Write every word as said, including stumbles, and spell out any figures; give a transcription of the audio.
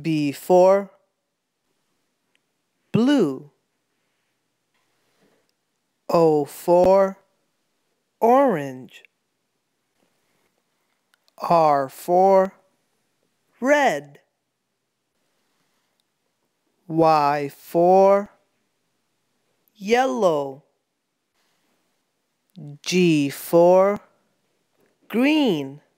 B for blue. O for orange. R for red. Y for yellow. G for green.